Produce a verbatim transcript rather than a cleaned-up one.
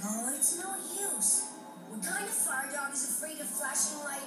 Oh, it's no use. What kind of fire dog is afraid of flashing lights?